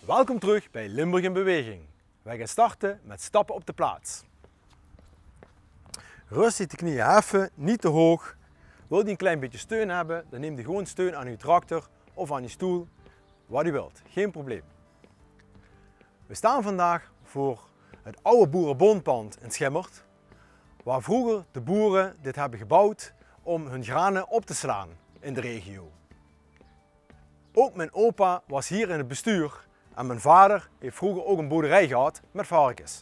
Welkom terug bij Limburg in Beweging. Wij gaan starten met stappen op de plaats. Rustig de knieën heffen, niet te hoog. Wil je een klein beetje steun hebben, dan neem je gewoon steun aan je tractor of aan je stoel. Wat u wilt, geen probleem. We staan vandaag voor het oude boerenbondpand in Schimmert, waar vroeger de boeren dit hebben gebouwd om hun granen op te slaan in de regio. Ook mijn opa was hier in het bestuur en mijn vader heeft vroeger ook een boerderij gehad met varkens.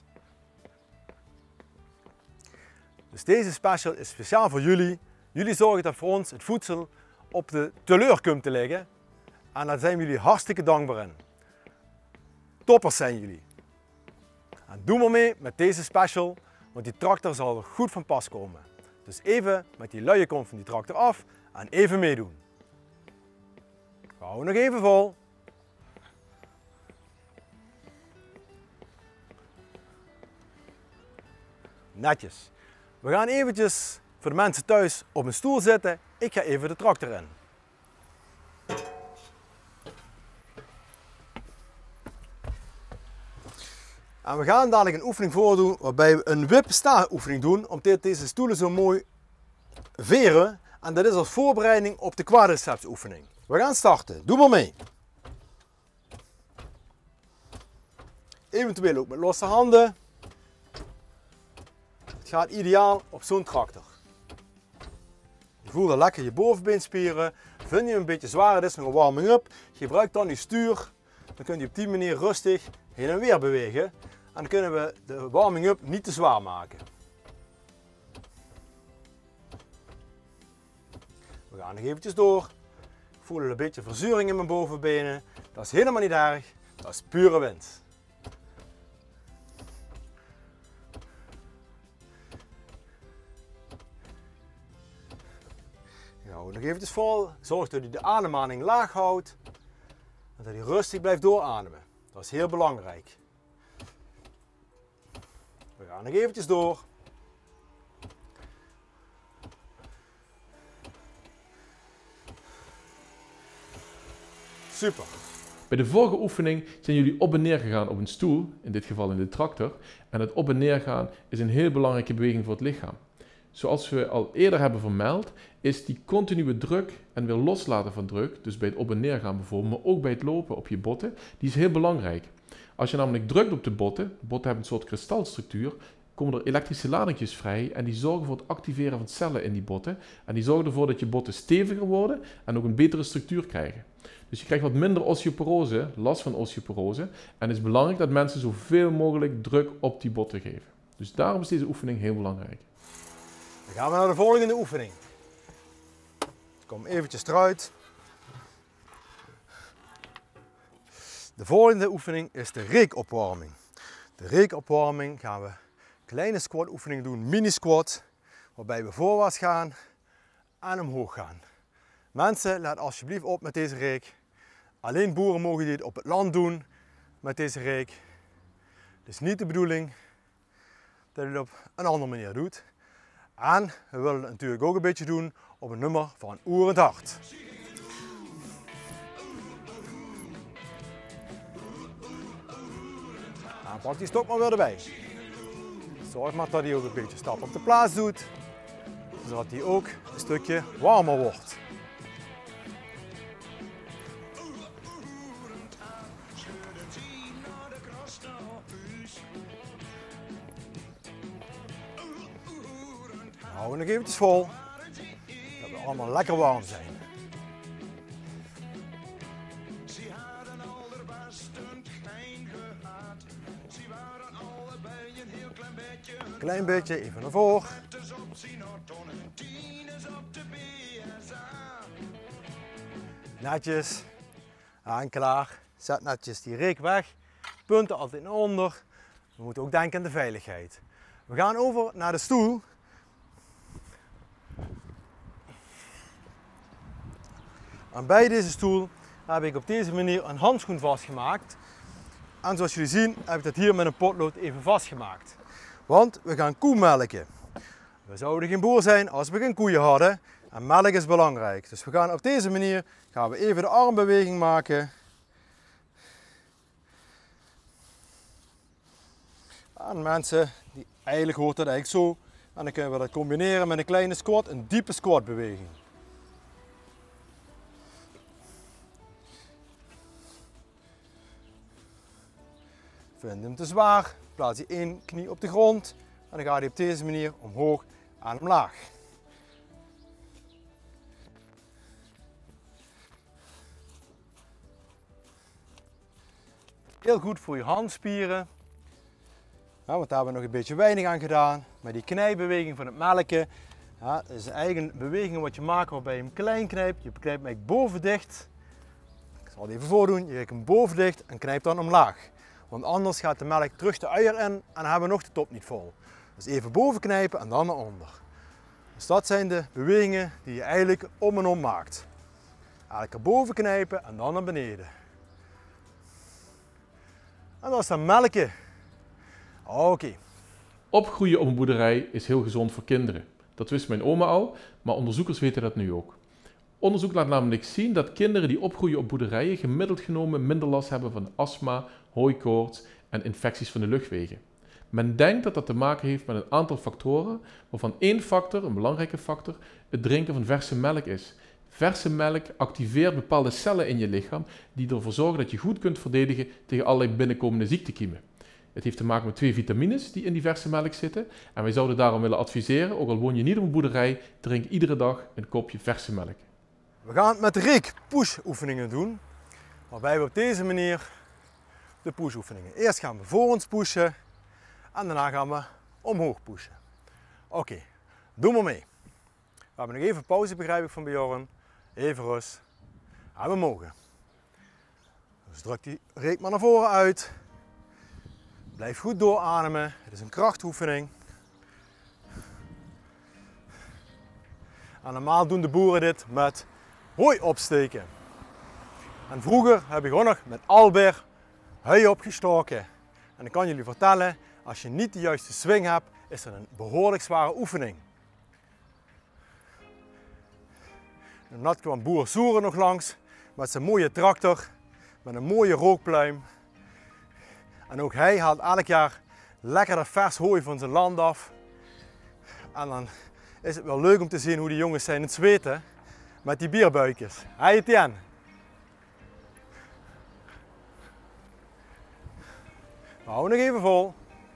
Dus deze special is speciaal voor jullie. Jullie zorgen dat voor ons het voedsel op de teleur komt te liggen en daar zijn jullie hartstikke dankbaar in. Toppers zijn jullie. En doe maar mee met deze special, want die tractor zal er goed van pas komen. Dus even met die luie kont van die tractor af en even meedoen. Hou nog even vol. Netjes. We gaan eventjes voor de mensen thuis op een stoel zitten. Ik ga even de tractor in. En we gaan dadelijk een oefening voordoen waarbij we een wip-sta oefening doen, omdat deze stoelen zo mooi veren. En dat is als voorbereiding op de quadriceps oefening. We gaan starten. Doe maar mee. Eventueel ook met losse handen. Het gaat ideaal op zo'n tractor. Je voelt dan lekker je bovenbeenspieren. Vind je een beetje zwaar, dit is nog een warming-up. Gebruik dan je stuur. Dan kun je op die manier rustig heen en weer bewegen. En dan kunnen we de warming-up niet te zwaar maken. We gaan nog eventjes door. Ik voel een beetje verzuring in mijn bovenbenen. Dat is helemaal niet erg. Dat is pure wind. Hou nog eventjes vol. Zorg dat u de ademhaling laag houdt. En dat u rustig blijft doorademen. Dat is heel belangrijk. We gaan nog eventjes door. Super. Bij de vorige oefening zijn jullie op en neer gegaan op een stoel, in dit geval in de tractor. En het op en neer gaan is een heel belangrijke beweging voor het lichaam. Zoals we al eerder hebben vermeld, is die continue druk en weer loslaten van druk, dus bij het op en neer gaan bijvoorbeeld, maar ook bij het lopen op je botten, die is heel belangrijk. Als je namelijk drukt op de botten hebben een soort kristalstructuur, komen er elektrische ladingjes vrij en die zorgen voor het activeren van cellen in die botten. En die zorgen ervoor dat je botten steviger worden en ook een betere structuur krijgen. Dus je krijgt wat minder osteoporose, last van osteoporose. En het is belangrijk dat mensen zoveel mogelijk druk op die botten geven. Dus daarom is deze oefening heel belangrijk. Dan gaan we naar de volgende oefening. Kom eventjes eruit. De volgende oefening is de reekopwarming. De reekopwarming gaan we kleine squat oefening doen, mini squat, waarbij we voorwaarts gaan en omhoog gaan. Mensen, let alsjeblieft op met deze reek. Alleen boeren mogen dit op het land doen met deze reek. Het is niet de bedoeling dat je het op een andere manier doet. En we willen het natuurlijk ook een beetje doen op een nummer van Oerend Hart. En pak die stok maar weer erbij. Zorg maar dat hij ook een beetje stap op de plaats doet, zodat hij ook een stukje warmer wordt. Houden we nog eventjes vol, dat we allemaal lekker warm zijn. Een klein beetje, even naar voren. Netjes, en klaar. Zet netjes die reek weg, punten altijd naar onder. We moeten ook denken aan de veiligheid. We gaan over naar de stoel. En bij deze stoel heb ik op deze manier een handschoen vastgemaakt. En zoals jullie zien heb ik dat hier met een potlood even vastgemaakt. Want we gaan koe melken. We zouden geen boer zijn als we geen koeien hadden. En melk is belangrijk. Dus we gaan op deze manier even de armbeweging maken. Aan mensen die eigenlijk hoort dat eigenlijk zo. En dan kunnen we dat combineren met een kleine squat, een diepe squat beweging. Vind je hem te zwaar, plaats je één knie op de grond en dan gaat hij op deze manier omhoog en omlaag. Heel goed voor je handspieren, ja, want daar hebben we nog een beetje weinig aan gedaan. Maar die knijbeweging van het melken, ja, dat is eigenlijk een beweging wat je maakt waarbij je hem klein knijpt. Je knijpt hem eigenlijk boven dicht. Ik zal het even voordoen. Je knijpt hem boven dicht en knijpt dan omlaag. Want anders gaat de melk terug de uier in en dan hebben we nog de top niet vol. Dus even boven knijpen en dan naar onder. Dus dat zijn de bewegingen die je eigenlijk om en om maakt. Eigenlijk erboven knijpen en dan naar beneden. En dat is dan melken. Oké. Opgroeien op een boerderij is heel gezond voor kinderen. Dat wist mijn oma al, maar onderzoekers weten dat nu ook. Onderzoek laat namelijk zien dat kinderen die opgroeien op boerderijen gemiddeld genomen minder last hebben van astma, hooikoorts en infecties van de luchtwegen. Men denkt dat dat te maken heeft met een aantal factoren, waarvan één factor, een belangrijke factor, het drinken van verse melk is. Verse melk activeert bepaalde cellen in je lichaam die ervoor zorgen dat je goed kunt verdedigen tegen allerlei binnenkomende ziektekiemen. Het heeft te maken met 2 vitamines die in die verse melk zitten en wij zouden daarom willen adviseren, ook al woon je niet op een boerderij, drink iedere dag een kopje verse melk. We gaan het met de reek-push oefeningen doen, waarbij we op deze manier de push oefeningen. Eerst gaan we voor ons pushen en daarna gaan we omhoog pushen. Oké, doe maar mee. We hebben nog even pauze, begrijp ik van Bjorn. Even rust. En we mogen. Dus druk die reek maar naar voren uit. Blijf goed doorademen. Het is een krachtoefening. En normaal doen de boeren dit met hooi opsteken. En vroeger heb je gewoon nog met alber hei opgestoken. En ik kan jullie vertellen, als je niet de juiste swing hebt, is het een behoorlijk zware oefening. En net kwam boer Soeren nog langs met zijn mooie tractor, met een mooie rookpluim. En ook hij haalt elk jaar lekker dat vers hooi van zijn land af. En dan is het wel leuk om te zien hoe die jongens zijn in het zweten met die bierbuikjes. Hey Etienne. We houden nog even vol.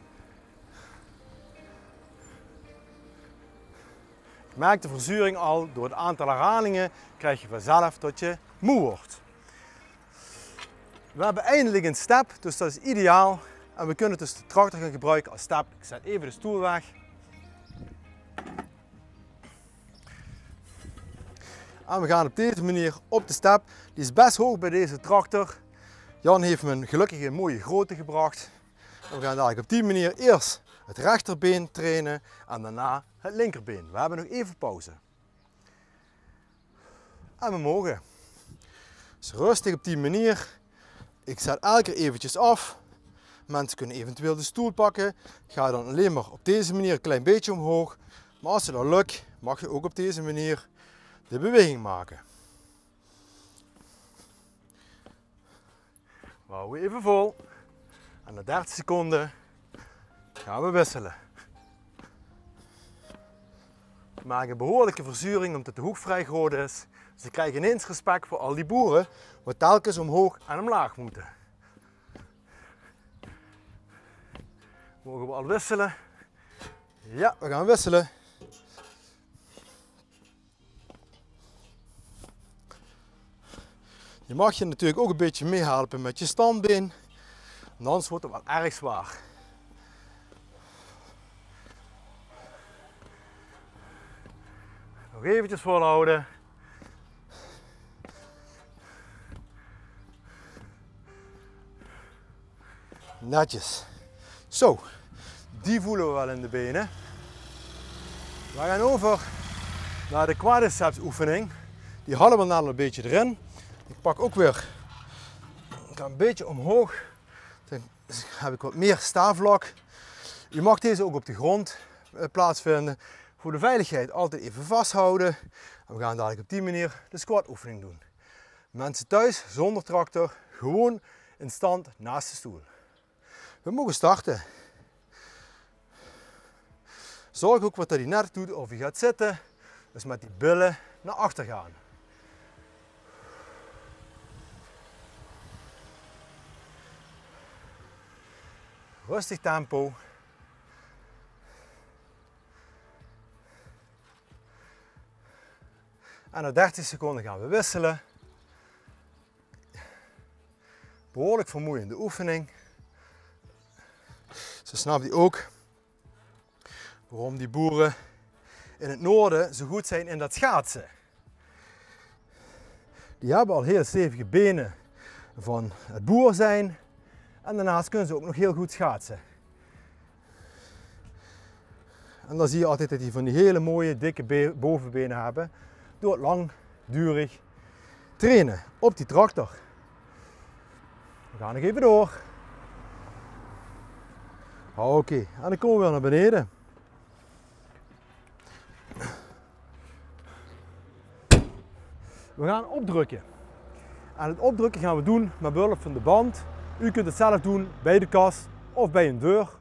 Je merkt de verzuring al, door het aantal herhalingen krijg je vanzelf dat je moe wordt. We hebben eindelijk een step, dus dat is ideaal. En we kunnen dus de tractor gaan gebruiken als step. Ik zet even de stoel weg. En we gaan op deze manier op de step. Die is best hoog bij deze tractor. Jan heeft me gelukkig een mooie grootte gebracht. En we gaan dadelijk op die manier eerst het rechterbeen trainen en daarna het linkerbeen. We hebben nog even pauze. En we mogen. Dus rustig op die manier. Ik zet elke keer eventjes af. Mensen kunnen eventueel de stoel pakken. Ga dan alleen maar op deze manier een klein beetje omhoog. Maar als het dan lukt, mag je ook op deze manier de beweging maken. We houden even vol. En na 30 seconden gaan we wisselen. We maken een behoorlijke verzuring omdat de hoek vrij groot is. Dus ik krijg ineens respect voor al die boeren wat telkens omhoog en omlaag moeten. Mogen we al wisselen? Ja, we gaan wisselen. Je mag je natuurlijk ook een beetje meehelpen met je standbeen. Anders wordt het wel erg zwaar. Nog eventjes volhouden. Netjes. Zo, die voelen we wel in de benen. We gaan over naar de quadriceps oefening. Die halen we nou een beetje erin. Ik pak ook weer, ik ga een beetje omhoog. Dan heb ik wat meer staaflak. Je mag deze ook op de grond plaatsvinden. Voor de veiligheid altijd even vasthouden. En we gaan dadelijk op die manier de squat oefening doen. Mensen thuis zonder tractor, gewoon in stand naast de stoel. We mogen starten. Zorg ook wat hij net doet of je gaat zitten. Dus met die billen naar achter gaan. Rustig tempo. En na 30 seconden gaan we wisselen. Behoorlijk vermoeiende oefening. Zo snap je ook waarom die boeren in het noorden zo goed zijn in dat schaatsen. Die hebben al heel stevige benen van het boer zijn en daarnaast kunnen ze ook nog heel goed schaatsen. En dan zie je altijd dat die van die hele mooie dikke bovenbenen hebben door het langdurig trainen op die tractor. We gaan nog even door. Oké, en dan komen we weer naar beneden. We gaan opdrukken. En het opdrukken gaan we doen met behulp van de band. U kunt het zelf doen bij de kast of bij een deur.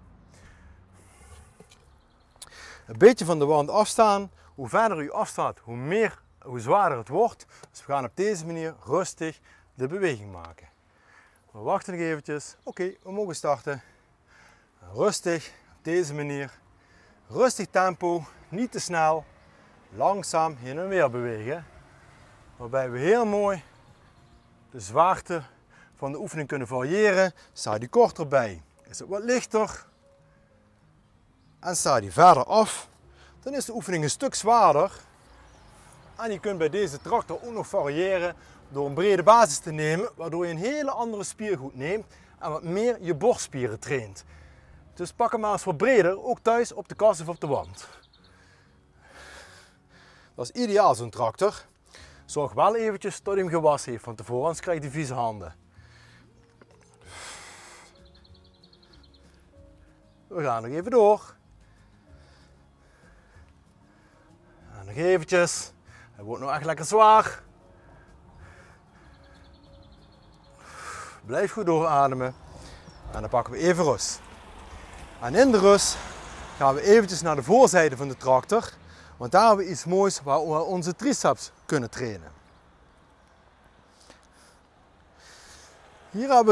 Een beetje van de wand afstaan. Hoe verder u afstaat, hoe zwaarder het wordt. Dus we gaan op deze manier rustig de beweging maken. We wachten nog eventjes. Oké, we mogen starten. Rustig, op deze manier. Rustig tempo, niet te snel. Langzaam heen en weer bewegen. Waarbij we heel mooi de zwaarte van de oefening kunnen variëren. Sta die korter bij, is het wat lichter. En sta die verder af, dan is de oefening een stuk zwaarder. En je kunt bij deze tractor ook nog variëren door een brede basis te nemen, waardoor je een hele andere spiergroep neemt en wat meer je borstspieren traint. Dus pak hem maar eens wat breder, ook thuis op de kast of op de wand. Dat is ideaal zo'n tractor. Zorg wel eventjes dat hij hem gewassen heeft van tevoren, anders krijg je vieze handen. We gaan nog even door. En nog eventjes. Hij wordt nog echt lekker zwaar. Blijf goed doorademen. En dan pakken we even rust. En in de rust gaan we eventjes naar de voorzijde van de tractor. Want daar hebben we iets moois waar we onze triceps kunnen trainen. Hier hebben we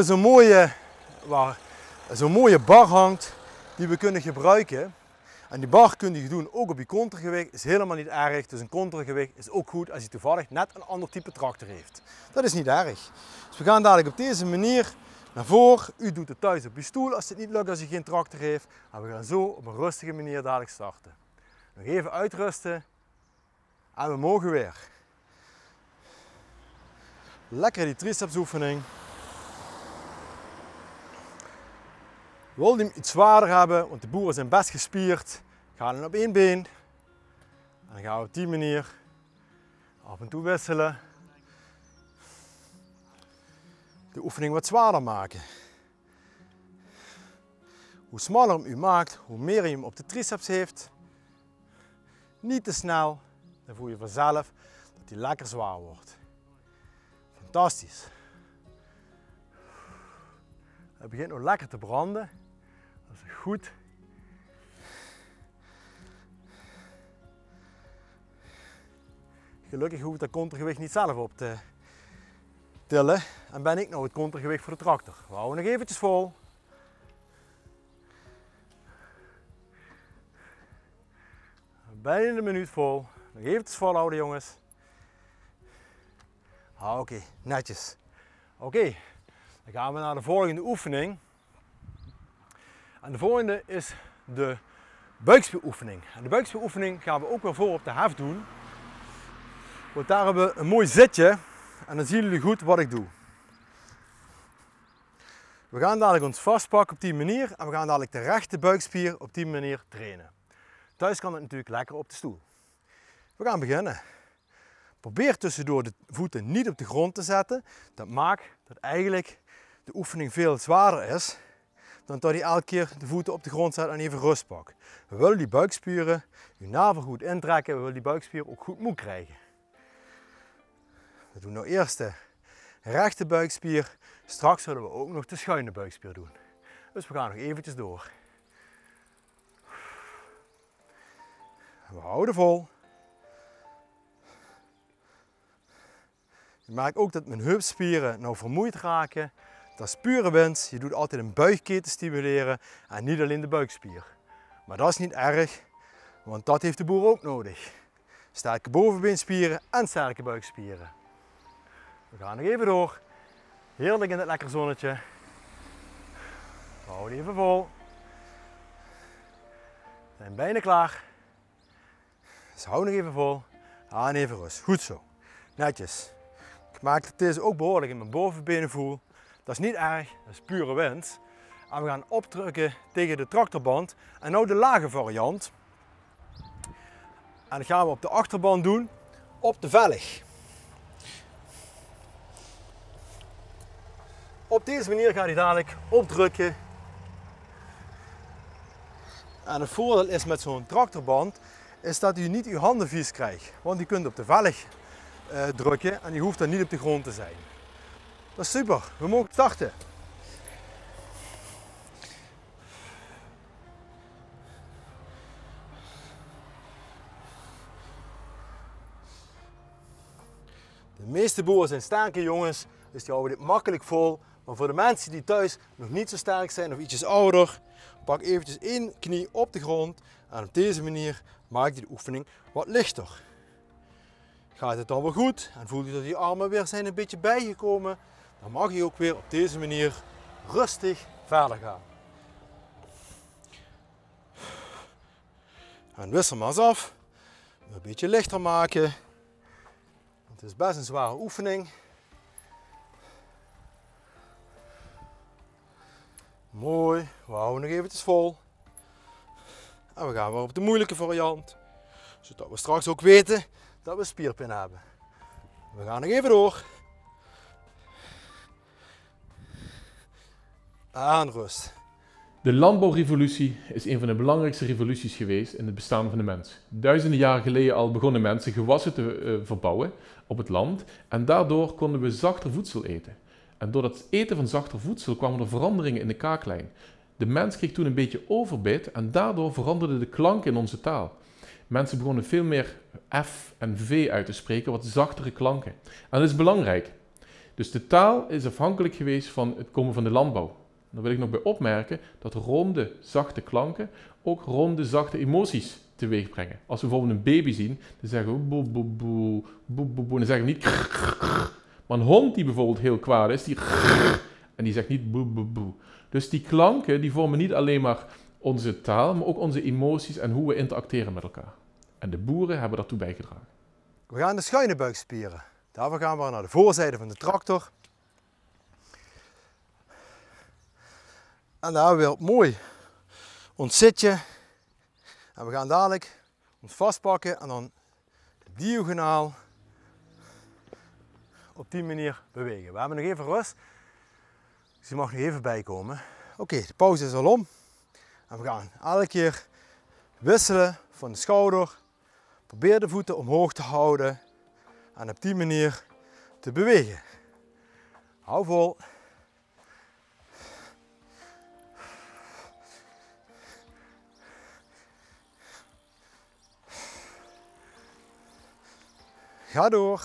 zo'n mooie bar hangt die we kunnen gebruiken. En die bar kun je doen ook op je contergewicht, is helemaal niet erg. Dus een contergewicht is ook goed als je toevallig net een ander type tractor heeft. Dat is niet erg. Dus we gaan dadelijk op deze manier naar voren. U doet het thuis op je stoel als het niet lukt als je geen tractor heeft. En we gaan zo op een rustige manier dadelijk starten. Nog even uitrusten en we mogen weer. Lekker die triceps oefening. Wil je hem iets zwaarder hebben, want de boeren zijn best gespierd, ga dan op één been. En dan gaan we op die manier af en toe wisselen. De oefening wat zwaarder maken. Hoe smaller hem u maakt, hoe meer je hem op de triceps heeft. Niet te snel, dan voel je vanzelf dat hij lekker zwaar wordt. Fantastisch. Hij begint nog lekker te branden. Dat is goed. Gelukkig hoef ik dat contergewicht niet zelf op te tillen. En ben ik nou het contergewicht voor de tractor. We houden nog eventjes vol. Bijna een minuut vol. Nog eventjes volhouden jongens. Oké, netjes. Oké, dan gaan we naar de volgende oefening. En de volgende is de buikspieroefening. En de buikspieroefening gaan we ook weer voor op de hef doen. Want daar hebben we een mooi zitje. En dan zien jullie goed wat ik doe. We gaan dadelijk ons vastpakken op die manier. En we gaan dadelijk de rechte buikspier op die manier trainen. Thuis kan het natuurlijk lekker op de stoel. We gaan beginnen. Probeer tussendoor de voeten niet op de grond te zetten. Dat maakt dat eigenlijk de oefening veel zwaarder is dan dat je elke keer de voeten op de grond zet en even rust pakt. We willen die buikspieren, uw navel goed intrekken, we willen die buikspier ook goed moe krijgen. We doen nou eerst de rechte buikspier, straks zullen we ook nog de schuine buikspier doen. Dus we gaan nog eventjes door. We houden vol. Je merkt ook dat mijn heupspieren nou vermoeid raken. Dat is pure winst. Je doet altijd een buigketen stimuleren en niet alleen de buikspier. Maar dat is niet erg, want dat heeft de boer ook nodig. Sterke bovenbeenspieren en sterke buikspieren. We gaan nog even door. Heerlijk in het lekker zonnetje. We houden even vol. We zijn bijna klaar. Dus hou nog even vol. Aan even rust. Goed zo. Netjes. Ik maak dat deze ook behoorlijk in mijn bovenbenen voel. Dat is niet erg, dat is pure wind. En we gaan opdrukken tegen de tractorband. En nou de lage variant. En dat gaan we op de achterband doen, op de velg. Op deze manier gaat hij dadelijk opdrukken. En het voordeel is met zo'n tractorband, is dat u niet uw handen vies krijgt. Want u kunt op de velg drukken en u hoeft dan niet op de grond te zijn. Dat is super, we mogen starten. De meeste boeren zijn sterke jongens, dus die houden dit makkelijk vol. Maar voor de mensen die thuis nog niet zo sterk zijn of ietsjes ouder, pak eventjes één knie op de grond en op deze manier maak je de oefening wat lichter. Gaat het dan wel goed en voelt u dat je armen weer zijn een beetje bijgekomen, dan mag je ook weer op deze manier rustig verder gaan. En wissel maar eens af, een beetje lichter maken. Het is best een zware oefening. Mooi, we houden nog eventjes vol. En we gaan weer op de moeilijke variant. Zodat we straks ook weten dat we spierpijn hebben. We gaan nog even door. Aan rust. De landbouwrevolutie is een van de belangrijkste revoluties geweest in het bestaan van de mens. Duizenden jaren geleden al begonnen mensen gewassen te verbouwen op het land en daardoor konden we zachter voedsel eten. En door het eten van zachter voedsel kwamen er veranderingen in de kaaklijn. De mens kreeg toen een beetje overbit en daardoor veranderden de klanken in onze taal. Mensen begonnen veel meer F en V uit te spreken, wat zachtere klanken. En dat is belangrijk. Dus de taal is afhankelijk geweest van het komen van de landbouw. Dan wil ik nog bij opmerken dat ronde, zachte klanken ook ronde, zachte emoties teweeg brengen. Als we bijvoorbeeld een baby zien, dan zeggen we boe, boe, boe, boe, boe, boe. Dan zeggen we niet krr, krr, krr. Maar een hond die bijvoorbeeld heel kwaad is, die krr, en die zegt niet boe, boe, boe. Dus die klanken die vormen niet alleen maar onze taal, maar ook onze emoties en hoe we interacteren met elkaar. En de boeren hebben daartoe bijgedragen. We gaan de schuine buikspieren. Daarvoor gaan we naar de voorzijde van de tractor. En daar hebben we weer mooi ons zitje. En we gaan dadelijk ons vastpakken en dan diagonaal op die manier bewegen. We hebben nog even rust, dus je mag nog even bijkomen. Oké, de pauze is al om. En we gaan elke keer wisselen van de schouder. Probeer de voeten omhoog te houden en op die manier te bewegen. Hou vol. Ga door.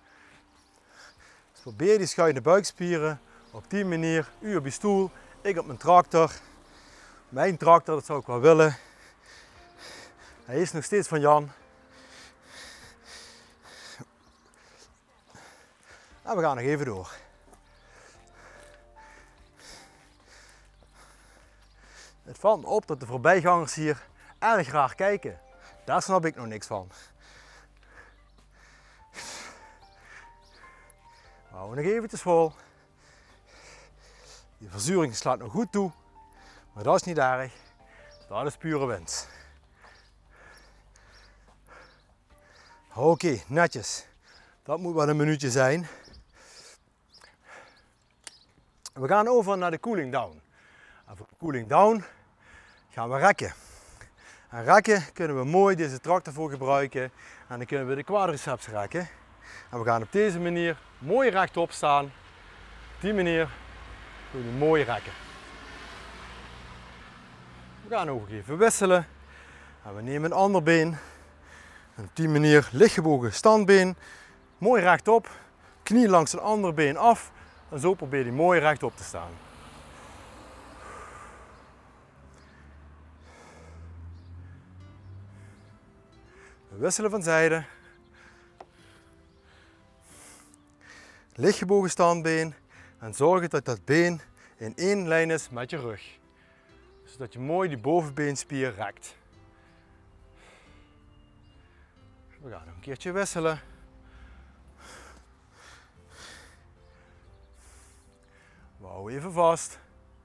Dus probeer die schuine buikspieren op die manier. U op je stoel, ik op mijn tractor. Mijn tractor, dat zou ik wel willen. Hij is nog steeds van Jan. En we gaan nog even door. Het valt me op dat de voorbijgangers hier erg raar kijken. Daar snap ik nog niks van. We houden nog eventjes vol. Die verzuring slaat nog goed toe, maar dat is niet erg. Dat is pure wind. Oké, netjes. Dat moet wel een minuutje zijn. We gaan over naar de cooling down. En voor de cooling down gaan we rekken. En rekken kunnen we mooi deze tractor voor gebruiken. En dan kunnen we de quadriceps rekken. En we gaan op deze manier mooi rechtop staan. Op die manier doen we mooi rekken. We gaan ook even wisselen. En we nemen een ander been En op die manier lichtgebogen standbeen, mooi rechtop, knie langs een ander been af en zo probeer je mooi rechtop te staan. We wisselen van zijde. Lichtgebogen standbeen en zorg dat dat been in één lijn is met je rug. Zodat je mooi die bovenbeenspier rekt. We gaan nog een keertje wisselen. We houden even vast.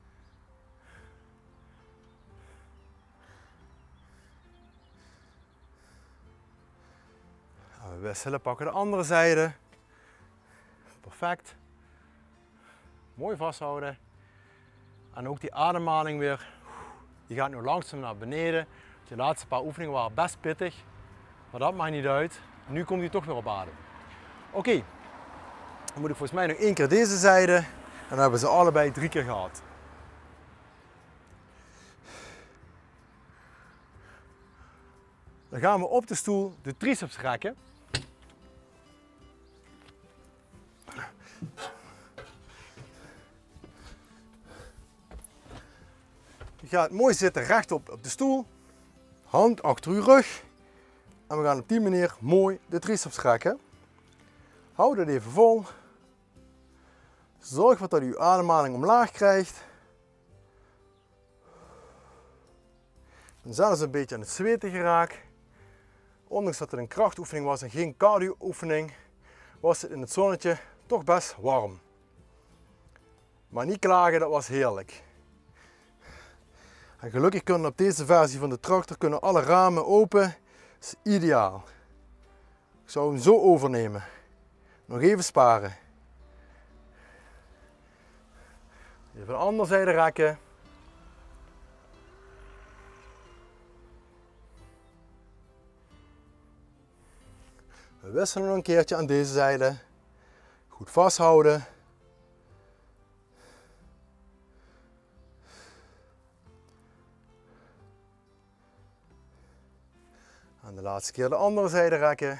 En we wisselen, pakken de andere zijde. Perfect. Mooi vasthouden. En ook die ademhaling weer. Die gaat nu langzaam naar beneden. De laatste paar oefeningen waren best pittig. Maar dat maakt niet uit. Nu komt hij toch weer op adem. Oké. Dan moet ik volgens mij nog 1 keer deze zijde. En dan hebben ze allebei 3 keer gehad. Dan gaan we op de stoel de triceps rekken. Je gaat mooi zitten rechtop op de stoel. Hand achter uw rug. En we gaan op die manier mooi de triceps rekken. Hou dat even vol. Zorg dat u uw ademhaling omlaag krijgt. En zelfs een beetje aan het zweten geraakt. Ondanks dat het een krachtoefening was en geen cardio-oefening, was het in het zonnetje toch best warm. Maar niet klagen, dat was heerlijk. En gelukkig kunnen op deze versie van de tractor alle ramen open. Dat is ideaal. Ik zou hem zo overnemen. Nog even sparen. Even de andere zijde rekken. We wisselen nog een keertje aan deze zijde. Goed vasthouden. En de laatste keer de andere zijde rekken.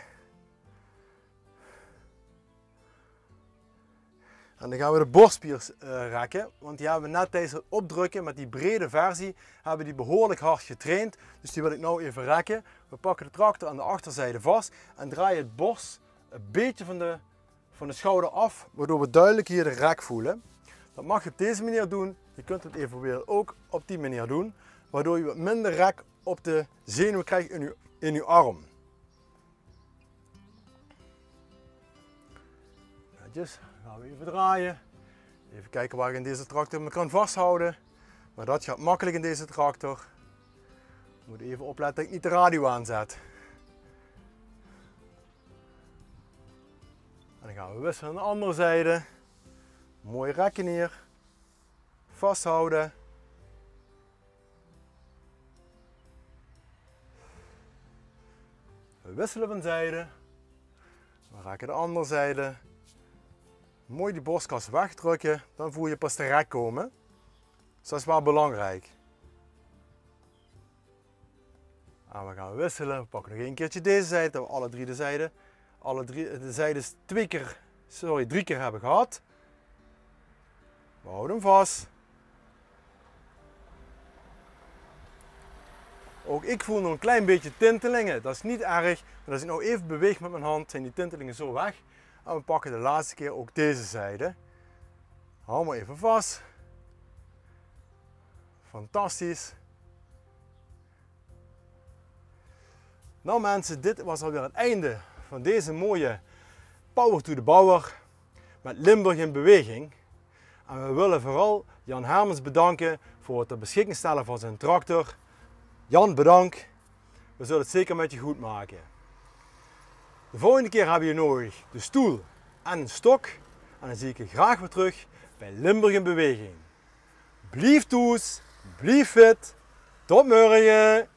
En dan gaan we de borstspier rekken, want die hebben we net tijdens het opdrukken met die brede versie hebben die behoorlijk hard getraind. Dus die wil ik nou even rekken. We pakken de tractor aan de achterzijde vast en draaien het borst een beetje van de schouder af, waardoor we duidelijk hier de rek voelen. Dat mag je op deze manier doen. Je kunt het eventueel ook op die manier doen, waardoor je wat minder rek op de zenuwen krijgt in uw arm. Netjes. Gaan we even draaien. Even kijken waar ik in deze tractor me kan vasthouden. Maar dat gaat makkelijk in deze tractor. Ik moet even opletten dat ik niet de radio aanzet. En dan gaan we wisselen aan de andere zijde. Mooi rekken hier. Vasthouden. We wisselen van zijde. We rekken de andere zijde. Mooi die borstkas wegdrukken, dan voel je pas de rek komen. Dus dat is wel belangrijk. En we gaan wisselen. We pakken nog 1 keertje deze zijde, dat we alle drie de zijdes 3 keer hebben gehad. We houden hem vast. Ook ik voel nog een klein beetje tintelingen. Dat is niet erg, maar als ik nou even beweeg met mijn hand, zijn die tintelingen zo weg. En we pakken de laatste keer ook deze zijde. Hou maar even vast. Fantastisch. Nou mensen, dit was alweer het einde van deze mooie Power to the Bauer met Limburg in beweging. En we willen vooral Jan Hermens bedanken voor het ter beschikking stellen van zijn tractor. Jan, bedankt. We zullen het zeker met je goed maken. De volgende keer hebben we nodig de stoel en een stok. En dan zie ik je graag weer terug bij Limburg in beweging. Blijf toes, blijf fit. Tot morgen.